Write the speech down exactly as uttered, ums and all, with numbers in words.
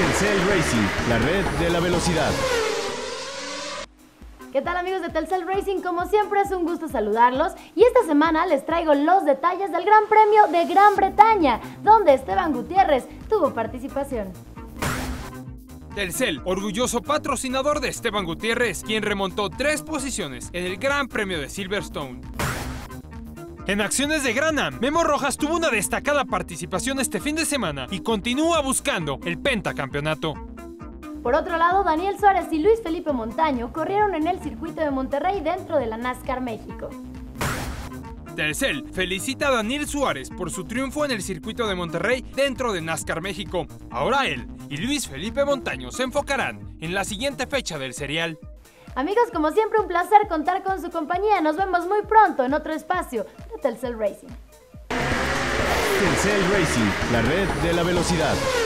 Telcel Racing, la red de la velocidad. ¿Qué tal, amigos de Telcel Racing? Como siempre es un gusto saludarlos y esta semana les traigo los detalles del Gran Premio de Gran Bretaña, donde Esteban Gutiérrez tuvo participación. Telcel, orgulloso patrocinador de Esteban Gutiérrez, quien remontó tres posiciones en el Gran Premio de Silverstone. En acciones de Gran Am, Memo Rojas tuvo una destacada participación este fin de semana y continúa buscando el pentacampeonato. Por otro lado, Daniel Suárez y Luis Felipe Montaño corrieron en el circuito de Monterrey dentro de la NASCAR México. Telcel felicita a Daniel Suárez por su triunfo en el circuito de Monterrey dentro de NASCAR México. Ahora él y Luis Felipe Montaño se enfocarán en la siguiente fecha del serial. Amigos, como siempre un placer contar con su compañía. Nos vemos muy pronto en otro espacio de Telcel Racing. Telcel Racing, la red de la velocidad.